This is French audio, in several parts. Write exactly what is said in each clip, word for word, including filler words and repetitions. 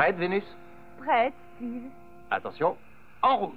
Prête, Vénus? Prête, Steve. Attention, en route.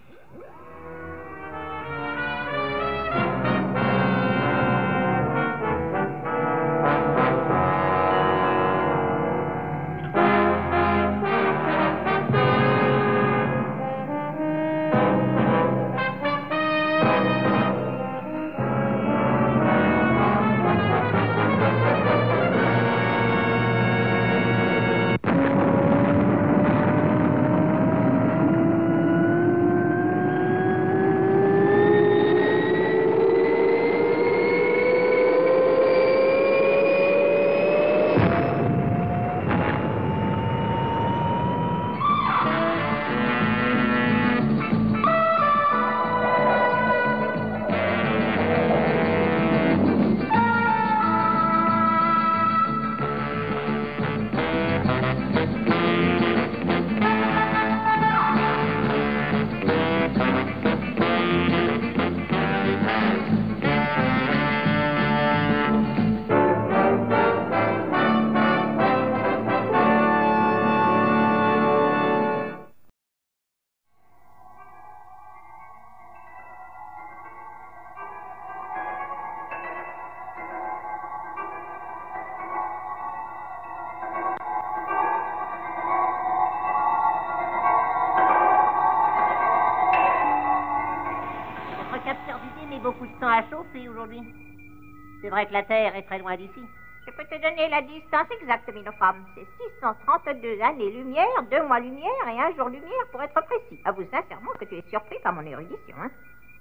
Beaucoup de temps à chauffer aujourd'hui. C'est vrai que la Terre est très loin d'ici. Je peux te donner la distance exacte, Minofram. C'est six cent trente-deux années-lumière, deux mois-lumière et un jour-lumière pour être précis. Avoue sincèrement que tu es surpris par mon érudition, hein?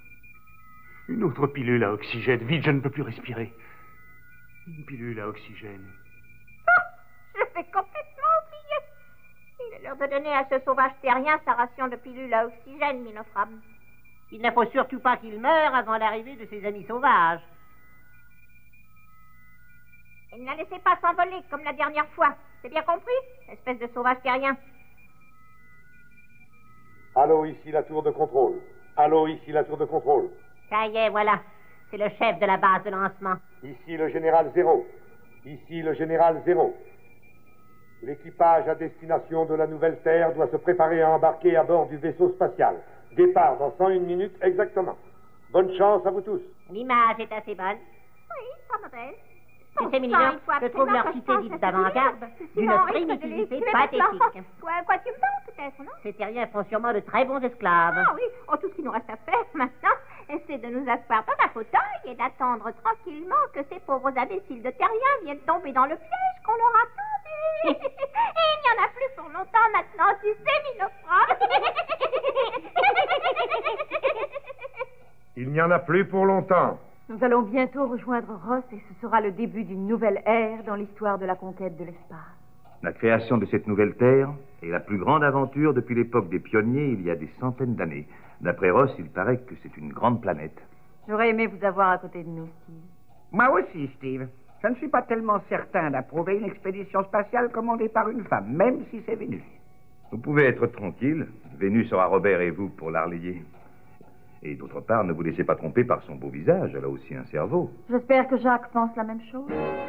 Une autre pilule à oxygène. Vite, je ne peux plus respirer. Une pilule à oxygène. Ah, je l'ai complètement oublié. Il est l'heure de donner à ce sauvage terrien sa ration de pilules à oxygène, Minofram. Il ne faut surtout pas qu'il meure avant l'arrivée de ses amis sauvages. Et ne la laissez pas s'envoler comme la dernière fois. C'est bien compris, espèce de sauvage terrien? Allô, ici la tour de contrôle. Allô, ici la tour de contrôle. Ça y est, voilà. C'est le chef de la base de lancement. Ici le général Zéro. Ici le général Zéro. L'équipage à destination de la nouvelle Terre doit se préparer à embarquer à bord du vaisseau spatial. Départ dans cent une minutes exactement. Bonne chance à vous tous. L'image est assez bonne. Oui, pas mauvaise. Tu sais, Mélina, je trouve leur cité dite d'avant-garde d'une primitivité pathétique. Quoi, quoi tu me parles peut-être, non? Ces terriens font sûrement de très bons esclaves. Ah oui, oh, tout ce qu'il nous reste à faire maintenant, c'est de nous asseoir dans un fauteuil et d'attendre tranquillement que ces pauvres imbéciles de terriens viennent tomber dans le piège qu'on leur a tendu. Et il n'y en a plus pour longtemps maintenant, tu sais, Minofram. Il n'y en a plus pour longtemps. Nous allons bientôt rejoindre Ross et ce sera le début d'une nouvelle ère dans l'histoire de la conquête de l'espace. La création de cette nouvelle Terre est la plus grande aventure depuis l'époque des pionniers il y a des centaines d'années. D'après Ross, il paraît que c'est une grande planète. J'aurais aimé vous avoir à côté de nous, Steve. Moi aussi, Steve. Je ne suis pas tellement certain d'approuver une expédition spatiale commandée par une femme, même si c'est Vénus. Vous pouvez être tranquille. Vénus aura Robert et vous pour la relayer. Et d'autre part, ne vous laissez pas tromper par son beau visage. Elle a aussi un cerveau. J'espère que Jacques pense la même chose.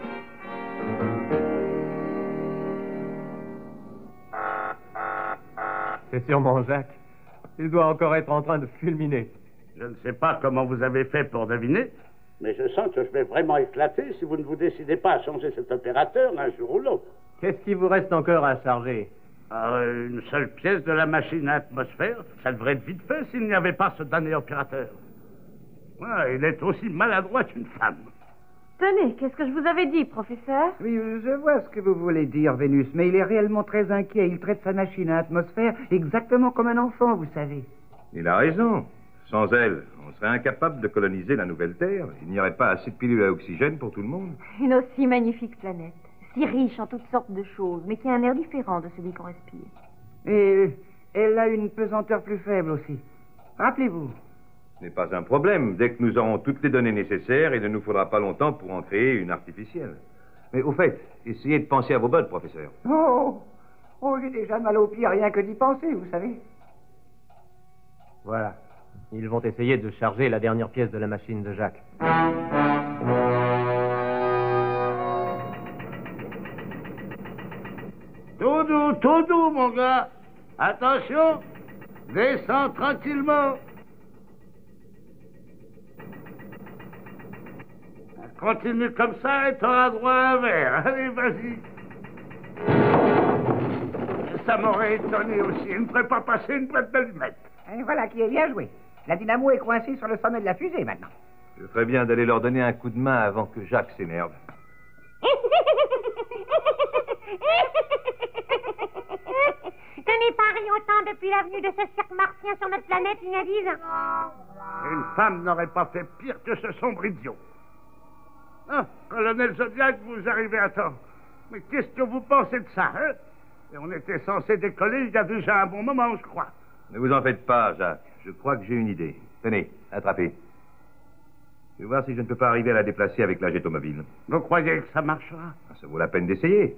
C'est sûrement Jacques. Il doit encore être en train de fulminer. Je ne sais pas comment vous avez fait pour deviner, mais je sens que je vais vraiment éclater si vous ne vous décidez pas à changer cet opérateur un jour ou l'autre. Qu'est-ce qui vous reste encore à charger? Euh, une seule pièce de la machine à atmosphère, ça devrait être vite fait s'il n'y avait pas ce damné opérateur. Ouais, il est aussi maladroit qu'une femme. Tenez, qu'est-ce que je vous avais dit, professeur? Oui, je vois ce que vous voulez dire, Vénus, mais il est réellement très inquiet. Il traite sa machine à atmosphère exactement comme un enfant, vous savez. Il a raison. Sans elle, on serait incapable de coloniser la nouvelle Terre. Il n'y aurait pas assez de pilules à oxygène pour tout le monde. Une aussi magnifique planète. Si riche en toutes sortes de choses, mais qui a un air différent de celui qu'on respire. Et elle a une pesanteur plus faible aussi. Rappelez-vous. Ce n'est pas un problème. Dès que nous aurons toutes les données nécessaires, il ne nous faudra pas longtemps pour en créer une artificielle. Mais au fait, essayez de penser à vos bottes, professeur. Oh, oh j'ai déjà mal aux pieds rien que d'y penser, vous savez. Voilà. Ils vont essayer de charger la dernière pièce de la machine de Jacques. Tout doux, Tout doux, mon gars. Attention, descends tranquillement. Continue comme ça et t'auras droit à un verre. Allez, vas-y. Ça m'aurait étonné aussi. Il ne pourrait pas passer une boîte d'allumettes. Et voilà qui est bien joué. La dynamo est coincée sur le sommet de la fusée maintenant. Je ferais bien d'aller leur donner un coup de main avant que Jacques s'énerve. Ce n'est pas ri autant depuis l'avenue de ce cirque martien sur notre planète, Ignadise. Une femme n'aurait pas fait pire que ce sombre idiot. Ah, colonel Zodiac, vous arrivez à temps. Mais qu'est-ce que vous pensez de ça, hein? Et on était censé décoller il y a déjà un bon moment, je crois. Ne vous en faites pas, Jacques. Je crois que j'ai une idée. Tenez, attrapez. Je vais voir si je ne peux pas arriver à la déplacer avec la jetomobile. Vous croyez que ça marchera? Ça vaut la peine d'essayer.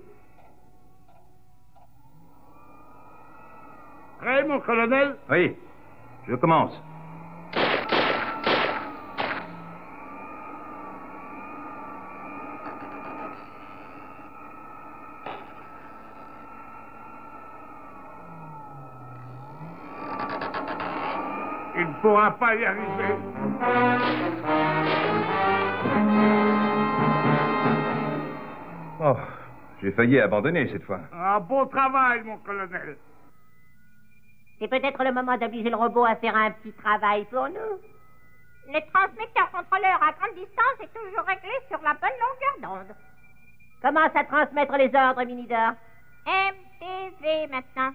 Prêt, mon colonel? Oui, je commence. Il ne pourra pas y arriver. Oh, j'ai failli abandonner cette fois. Un bon travail, mon colonel. C'est peut-être le moment d'obliger le robot à faire un petit travail pour nous. Le transmetteur contrôleur à grande distance est toujours réglé sur la bonne longueur d'onde. Commence à transmettre les ordres, Minidor. M T V maintenant.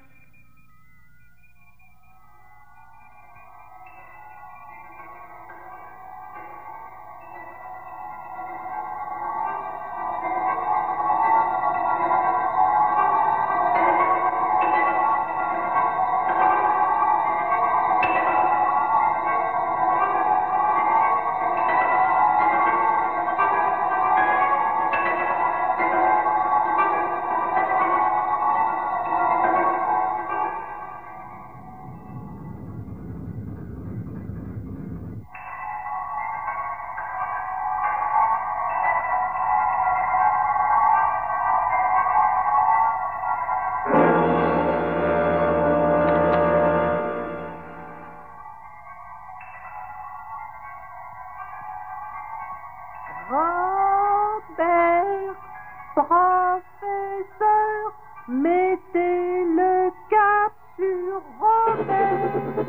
Robert, professeur, mettez le cap sur Robert.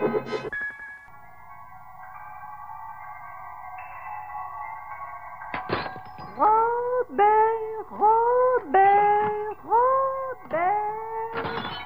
Robert, Robert, Robert.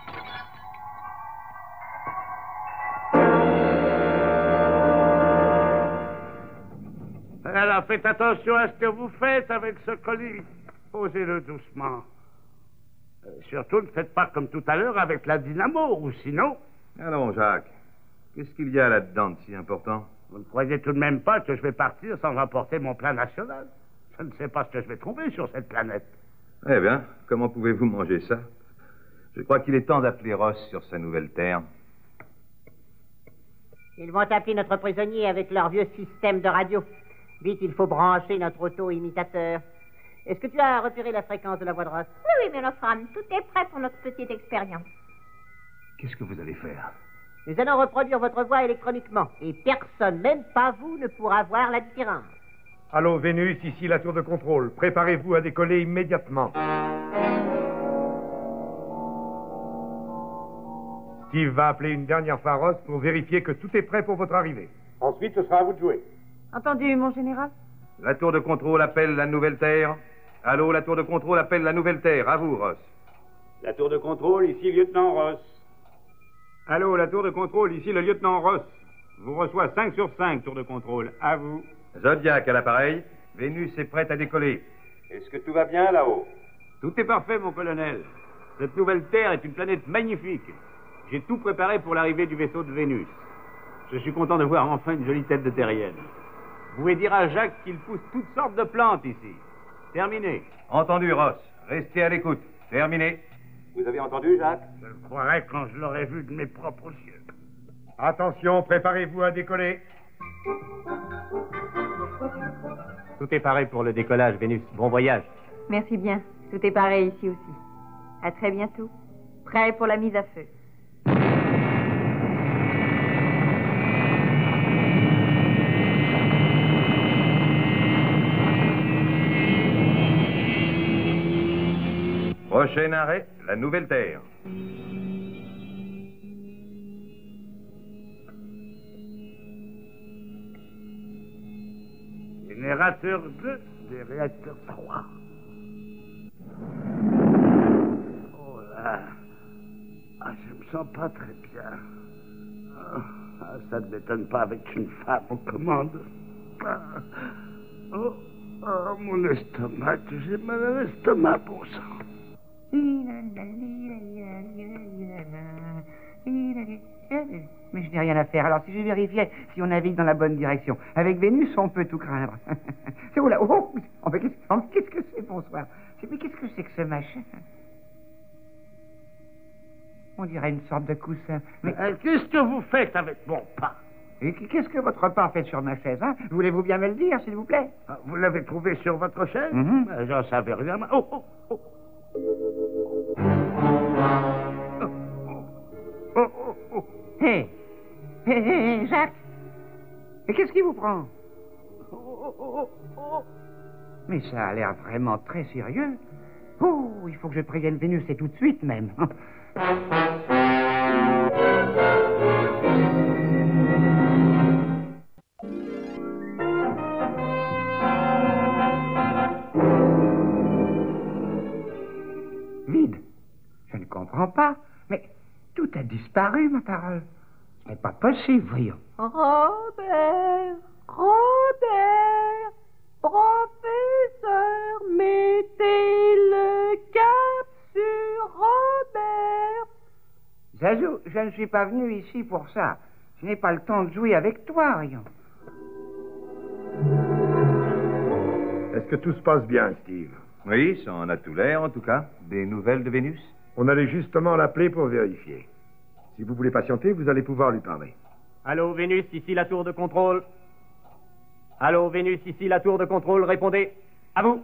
Alors, faites attention à ce que vous faites avec ce colis. Posez-le doucement. Euh, surtout, ne faites pas comme tout à l'heure avec la dynamo, ou sinon... Allons, Jacques. Qu'est-ce qu'il y a là-dedans de si important? Vous ne croyez tout de même pas que je vais partir sans rapporter mon plan national? Je ne sais pas ce que je vais trouver sur cette planète. Eh bien, comment pouvez-vous manger ça? Je crois qu'il est temps d'appeler Ross sur sa nouvelle terre. Ils vont appeler notre prisonnier avec leur vieux système de radio. Vite, il faut brancher notre auto-imitateur. Est-ce que tu as repéré la fréquence de la voix de Ross? Oui, oui, mais notre femme, tout est prêt pour notre petite expérience. Qu'est-ce que vous allez faire? Nous allons reproduire votre voix électroniquement. Et personne, même pas vous, ne pourra voir la différence. Allô, Vénus, ici la tour de contrôle. Préparez-vous à décoller immédiatement. Steve va appeler une dernière fois Ross pour vérifier que tout est prêt pour votre arrivée. Ensuite, ce sera à vous de jouer. Entendu, mon général? La tour de contrôle appelle la nouvelle terre. Allô, la tour de contrôle appelle la nouvelle terre. À vous, Ross. La tour de contrôle, ici lieutenant Ross. Allô, la tour de contrôle, ici le lieutenant Ross. Vous reçoit cinq sur cinq, tour de contrôle. À vous. Zodiac à l'appareil. Vénus est prête à décoller. Est-ce que tout va bien là-haut? Tout est parfait, mon colonel. Cette nouvelle Terre est une planète magnifique. J'ai tout préparé pour l'arrivée du vaisseau de Vénus. Je suis content de voir enfin une jolie tête de terrienne. Vous pouvez dire à Jacques qu'il pousse toutes sortes de plantes ici. Terminé. Entendu, Ross. Restez à l'écoute. Terminé. Vous avez entendu, Jacques? Je le croirais quand je l'aurais vu de mes propres yeux. Attention, préparez-vous à décoller. Tout est paré pour le décollage, Vénus. Bon voyage. Merci bien. Tout est pareil ici aussi. À très bientôt. Prêt pour la mise à feu. Prochain arrêt, la Nouvelle Terre. Générateur deux des réacteurs trois. Oh là. Ah, je me sens pas très bien. Ah, ça ne m'étonne pas avec une femme aux commandes. Ah, oh, oh, mon estomac, j'ai mal à l'estomac, bon sang. Mais je n'ai rien à faire. Alors, si je vérifiais si on navigue dans la bonne direction, avec Vénus, on peut tout craindre. C'est où là? Oh, oh, mais qu'est-ce oh, qu'est-ce que c'est, bonsoir? Mais qu'est-ce que c'est que ce machin? On dirait une sorte de coussin. Mais euh, qu'est-ce que vous faites avec mon pain? Et qu'est-ce que votre pain fait sur ma chaise, hein? Voulez-vous bien me le dire, s'il vous plaît? Ah, vous l'avez trouvé sur votre chaise? Mm-hmm. Ben, j'en savais rien. Oh, oh, oh. Oh, oh, oh. Hé, hé, hé, Jacques. Mais qu'est-ce qui vous prend? Oh, oh, oh. Mais ça a l'air vraiment très sérieux. Oh, il faut que je prévienne Vénus, et tout de suite même. Vide. Je ne comprends pas. Mais tout a disparu, ma parole. Ce n'est pas possible, voyons. Robert, Robert, professeur, mettez le cap sur Robert. Zazou, je ne suis pas venu ici pour ça. Je n'ai pas le temps de jouer avec toi, voyons. Est-ce que tout se passe bien, Steve? Oui, ça en a tout l'air, en tout cas. Des nouvelles de Vénus? On allait justement l'appeler pour vérifier. Si vous voulez patienter, vous allez pouvoir lui parler. Allô, Vénus, ici la tour de contrôle. Allô, Vénus, ici la tour de contrôle, répondez. À vous.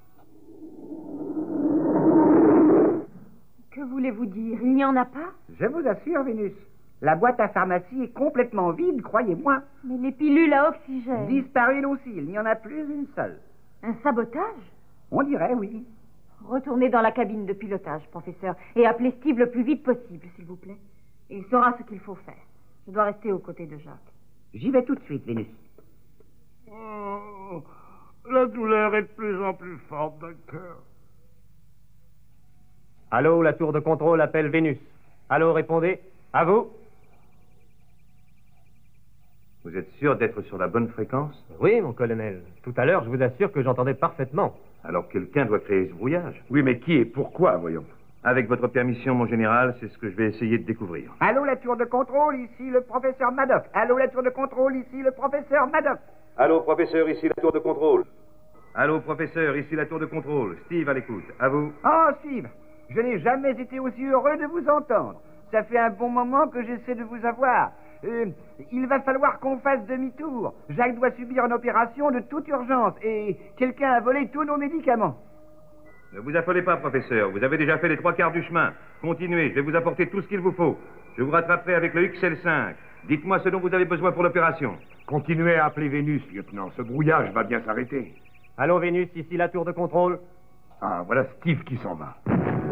Que voulez-vous dire? Il n'y en a pas? Je vous assure, Vénus, la boîte à pharmacie est complètement vide, croyez-moi. Mais les pilules à oxygène... Disparues aussi, il n'y en a plus une seule. Un sabotage? On dirait, oui. Retournez dans la cabine de pilotage, professeur, et appelez Steve le plus vite possible, s'il vous plaît. Il saura ce qu'il faut faire. Je dois rester aux côtés de Jacques. J'y vais tout de suite, Vénus. Oh, la douleur est de plus en plus forte, docteur. Allô, la tour de contrôle appelle Vénus. Allô, répondez. À vous. Vous êtes sûr d'être sur la bonne fréquence? Oui, mon colonel. Tout à l'heure, je vous assure que j'entendais parfaitement. Alors quelqu'un doit créer ce brouillage. Oui, mais qui et pourquoi, voyons? Avec votre permission, mon général, c'est ce que je vais essayer de découvrir. Allô, la tour de contrôle, ici le professeur Maddox. Allô, la tour de contrôle, ici le professeur Maddox. Allô, professeur, ici la tour de contrôle. Allô, professeur, ici la tour de contrôle. Steve à l'écoute. À vous. Oh, Steve, je n'ai jamais été aussi heureux de vous entendre. Ça fait un bon moment que j'essaie de vous avoir. Euh, il va falloir qu'on fasse demi-tour. Jacques doit subir une opération de toute urgence et quelqu'un a volé tous nos médicaments. Ne vous affolez pas, professeur. Vous avez déjà fait les trois quarts du chemin. Continuez, je vais vous apporter tout ce qu'il vous faut. Je vous rattraperai avec le X L cinq. Dites-moi ce dont vous avez besoin pour l'opération. Continuez à appeler Vénus, lieutenant. Ce brouillage va bien s'arrêter. Allô, Vénus, ici la tour de contrôle. Ah, voilà Steve qui s'en va.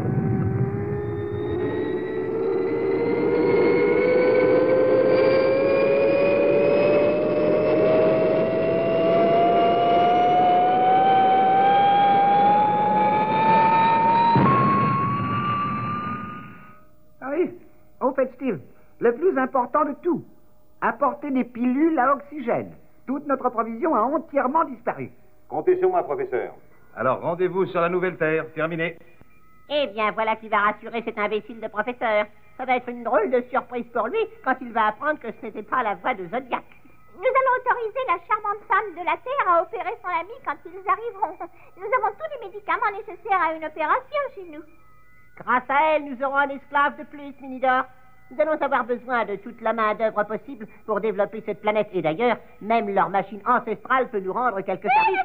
Au fait, Steve, le plus important de tout, apporter des pilules à oxygène. Toute notre provision a entièrement disparu. Comptez sur moi, professeur. Alors, rendez-vous sur la Nouvelle Terre. Terminé. Eh bien, voilà qui va rassurer cet imbécile de professeur. Ça va être une drôle de surprise pour lui quand il va apprendre que ce n'était pas la voix de Zodiac. Nous allons autoriser la charmante femme de la Terre à opérer son ami quand ils arriveront. Nous avons tous les médicaments nécessaires à une opération chez nous. Grâce à elle, nous aurons un esclave de plus, Minidor. Nous allons avoir besoin de toute la main-d'œuvre possible pour développer cette planète. Et d'ailleurs, même leur machine ancestrale peut nous rendre quelques services.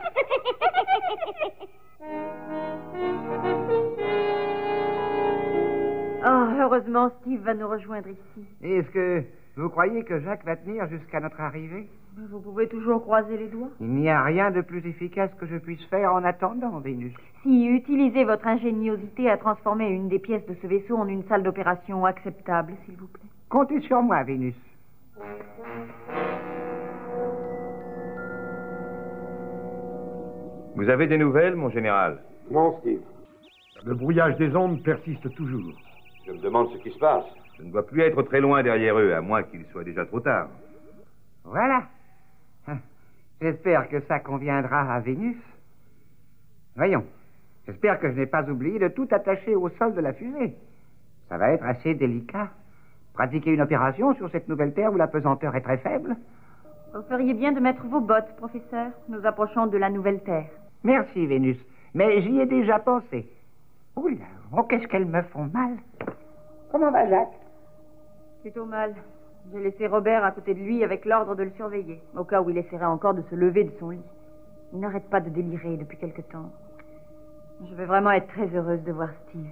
Oh, heureusement, Steve va nous rejoindre ici. Est-ce que vous croyez que Jacques va tenir jusqu'à notre arrivée? Vous pouvez toujours croiser les doigts. Il n'y a rien de plus efficace que je puisse faire en attendant, Vénus. Si utilisez votre ingéniosité à transformer une des pièces de ce vaisseau en une salle d'opération acceptable, s'il vous plaît. Comptez sur moi, Vénus. Vous avez des nouvelles, mon général? Non, Steve. Le brouillage des ondes persiste toujours. Je me demande ce qui se passe. Je ne dois plus être très loin derrière eux, à moins qu'il soit déjà trop tard. Voilà. J'espère que ça conviendra à Vénus. Voyons. J'espère que je n'ai pas oublié de tout attacher au sol de la fusée. Ça va être assez délicat. Pratiquer une opération sur cette nouvelle Terre où la pesanteur est très faible. Vous feriez bien de mettre vos bottes, professeur. Nous approchons de la nouvelle Terre. Merci, Vénus. Mais j'y ai déjà pensé. Oh là, oh, qu'est-ce qu'elles me font mal. Comment va Jacques? Plutôt mal. J'ai laissé Robert à côté de lui avec l'ordre de le surveiller, au cas où il essaierait encore de se lever de son lit. Il n'arrête pas de délirer depuis quelque temps. Je vais vraiment être très heureuse de voir Steve.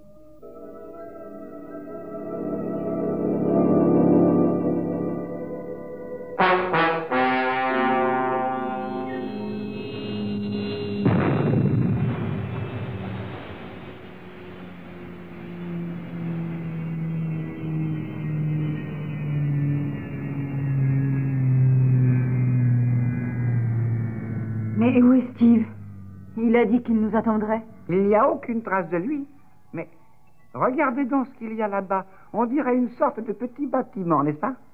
Mais où est Steve? Il a dit qu'il nous attendrait. Il n'y a aucune trace de lui. Mais regardez donc ce qu'il y a là-bas. On dirait une sorte de petit bâtiment, n'est-ce pas?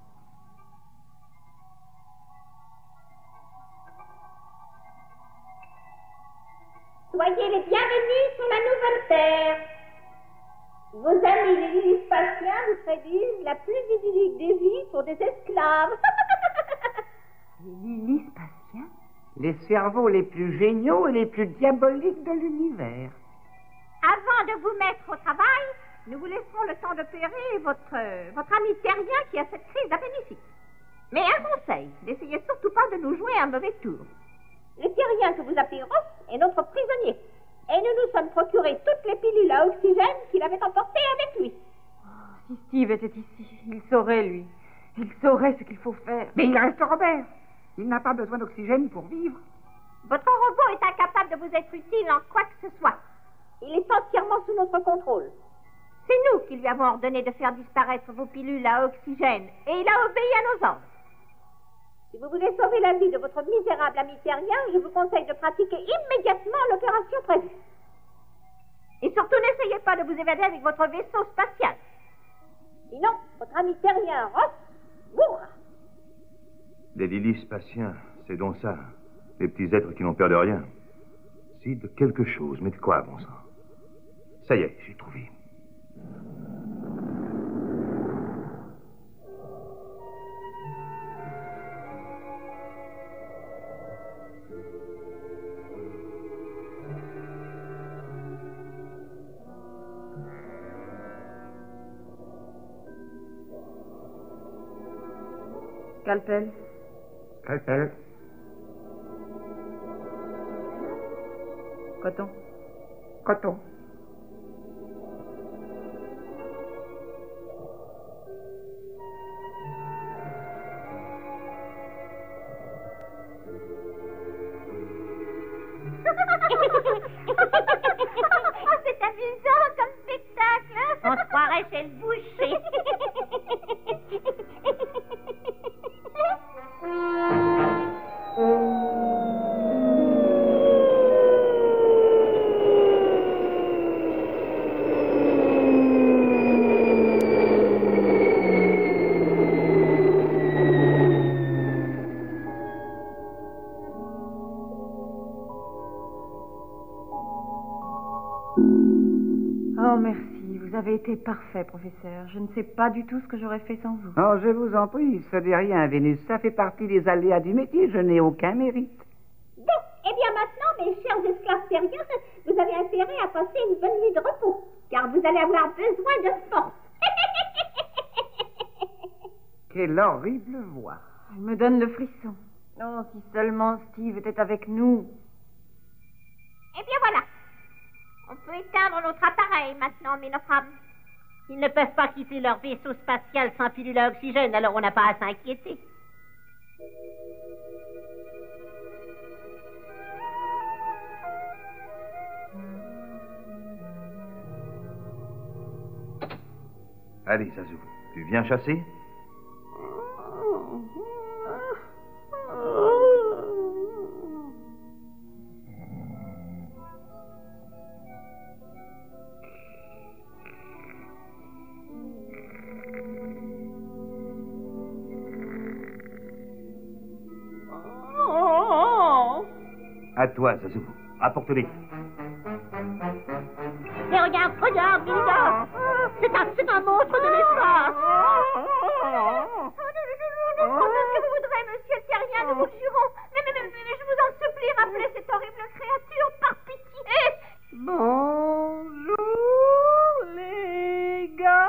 Soyez les bienvenus sur la nouvelle Terre. Vos amis les Lilispatiens vous prédisent la plus idyllique des vies pour des esclaves. Les Lilispatiens? Les cerveaux les plus géniaux et les plus diaboliques de l'univers. Avant de vous mettre au travail, nous vous laisserons le temps d'opérer votre, euh, votre ami terrien qui a cette crise d'appendicite. Mais un conseil, n'essayez surtout pas de nous jouer un mauvais tour. Le terrien que vous appelez Ross est notre prisonnier. Et nous nous sommes procurés toutes les pilules à oxygène qu'il avait emportées avec lui. Oh, si Steve était ici, il saurait, lui. Il saurait ce qu'il faut faire. Mais il reste Robert. Il n'a pas besoin d'oxygène pour vivre. Votre robot est incapable de vous être utile en quoi que ce soit. Il est entièrement sous notre contrôle. C'est nous qui lui avons ordonné de faire disparaître vos pilules à oxygène, et il a obéi à nos ordres. Si vous voulez sauver la vie de votre misérable ami terrien, je vous conseille de pratiquer immédiatement l'opération prévue. Et surtout, n'essayez pas de vous évader avec votre vaisseau spatial. Sinon, votre ami terrien, Ross, mourra. Les Lilispatiens, c'est donc ça. Les petits êtres qui n'ont peur de rien. Si, de quelque chose, mais de quoi, bon sang? Ça y est, j'ai trouvé. Scalpel. Scalpel. Coton. Coton. C'est amusant comme spectacle. On se croirait chez le boucher. Oh, merci. Vous avez été parfait, professeur. Je ne sais pas du tout ce que j'aurais fait sans vous. Oh, je vous en prie, ce n'est rien, Vénus. Ça fait partie des aléas du métier. Je n'ai aucun mérite. Bon, eh bien maintenant, mes chers esclaves terriens, vous avez intérêt à passer une bonne nuit de repos, car vous allez avoir besoin de force. Quelle horrible voix. Elle me donne le frisson. Oh, si seulement Steve était avec nous. Eh bien voilà. On peut éteindre notre appareil maintenant, mes nos femmes. Ils ne peuvent pas quitter leur vaisseau spatial sans pilule à oxygène, alors on n'a pas à s'inquiéter. Allez, Zazu, tu viens chasser? À toi, Zazu. Apporte-les. Mais regarde, regarde, Minida. C'est un, c'est un monstre de l'espace. Ce que vous voudrez, monsieur le terrien, nous vous le jurons. Mais, mais, mais, mais je vous en supplie, rappelez cette horrible créature, par pitié. Bonjour, les gars.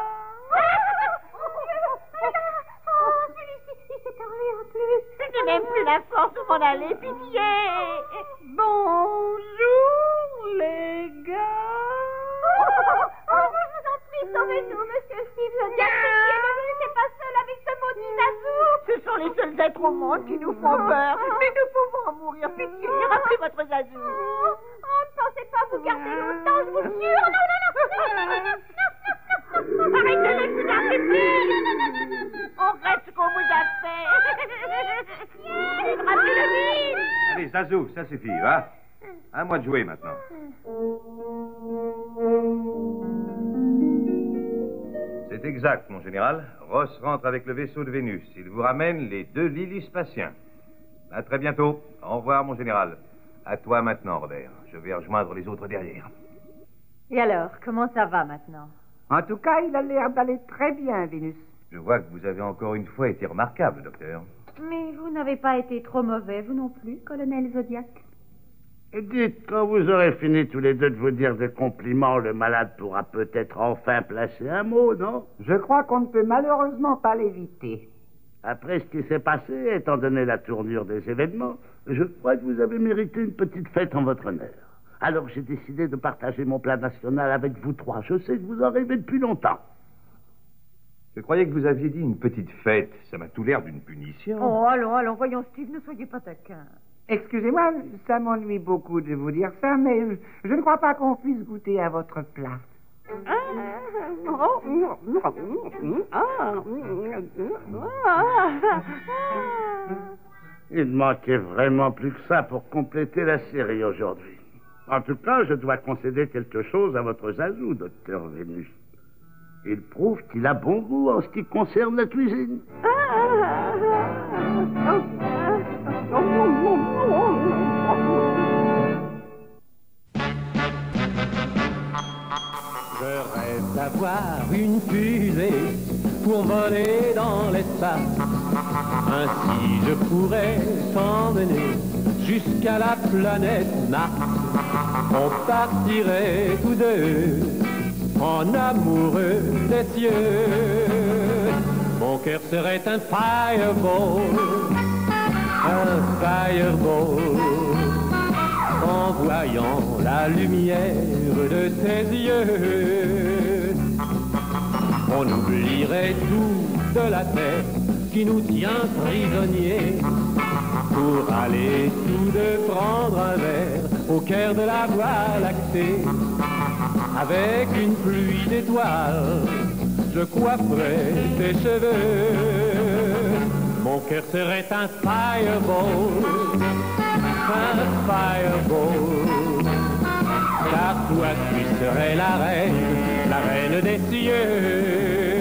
Oh, celui-ci, il s'est parlé en plus. Je n'ai même plus la force de m'en aller, pitié. Bonjour, les gars. Oh, je vous en prie, sauvez-nous, monsieur Steve Zodiac. Pitié, ne nous laissez pas seuls avec ce maudit Zazu. Ce sont les seuls êtres au monde qui nous font peur. Mais nous pouvons en mourir, pitié. Rappelez votre Zazu. Oh, oh, ne pensez pas vous garder longtemps, je vous le jure. Non, non, non, non, non, non, non, non, non. Arrêtez-les, vous n'arrêtez plus. On reste ce qu'on vous a fait. Rappelez le vide. Allez, Zazu, ça suffit, va. À moi de jouer maintenant. C'est exact, mon général. Ross rentre avec le vaisseau de Vénus. Il vous ramène les deux Lilispatiens. À très bientôt. Au revoir, mon général. À toi maintenant, Robert. Je vais rejoindre les autres derrière. Et alors, comment ça va maintenant? En tout cas, il a l'air d'aller très bien, Vénus. Je vois que vous avez encore une fois été remarquable, docteur. Mais vous n'avez pas été trop mauvais, vous non plus, colonel Zodiac. Et dites, quand vous aurez fini tous les deux de vous dire des compliments, le malade pourra peut-être enfin placer un mot, non? Je crois qu'on ne peut malheureusement pas l'éviter. Après ce qui s'est passé, étant donné la tournure des événements, je crois que vous avez mérité une petite fête en votre honneur. Alors j'ai décidé de partager mon plan national avec vous trois. Je sais que vous en rêvez depuis longtemps. Je croyais que vous aviez dit une petite fête. Ça m'a tout l'air d'une punition. Oh, allons, allons, voyons, Steve, ne soyez pas taquin. Excusez-moi, ça m'ennuie beaucoup de vous dire ça, mais je ne crois pas qu'on puisse goûter à votre plat. Il manquait vraiment plus que ça pour compléter la série aujourd'hui. En tout cas, je dois concéder quelque chose à votre Zazu, docteur Vénus. Il prouve qu'il a bon goût en ce qui concerne la cuisine. Je rêve d'avoir une fusée pour voler dans l'espace. Ainsi je pourrais t'emmener jusqu'à la planète Mars. On partirait tous deux en amoureux des cieux. Mon cœur serait un fireball, un fireball, en voyant la lumière de tes yeux. On oublierait tout de la terre qui nous tient prisonniers, pour aller tous deux prendre un verre au cœur de la voie lactée. Avec une pluie d'étoiles, je coifferais tes cheveux. Mon cœur serait un fireball, un fireball, car toi tu serais la reine, la reine des cieux.